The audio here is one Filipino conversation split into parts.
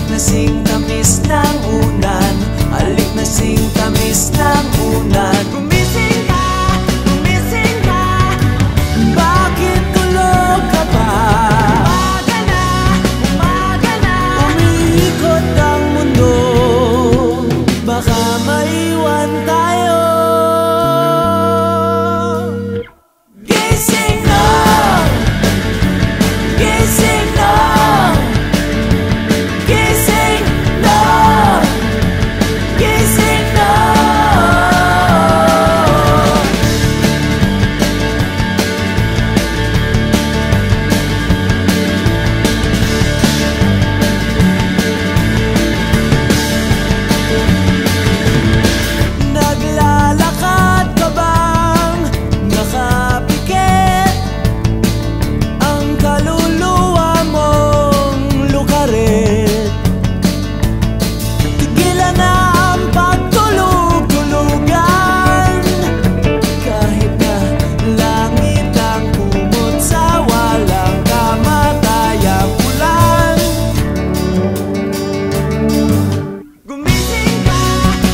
Halik na sing tamis ng unan, halik na sing tamis ng unan. Gumising ka, bakit tulog ka pa? Umaga na, umiikot ang mundo, baka maiwan tayo. Gising na, gising na, gising na, gising na. Naglalakad ka bang nakapikit? Ang kaluluwa mong lukarit. Tigilan na ang pagtulog-tulugan, kahit na langit ang kumot sa walang kamatayang ulan. Gumising ka,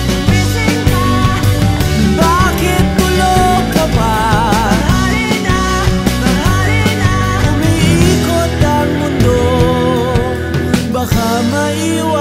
bakit tulog ka pa? Tanghali na, umiikot ang mundo, baka maiwan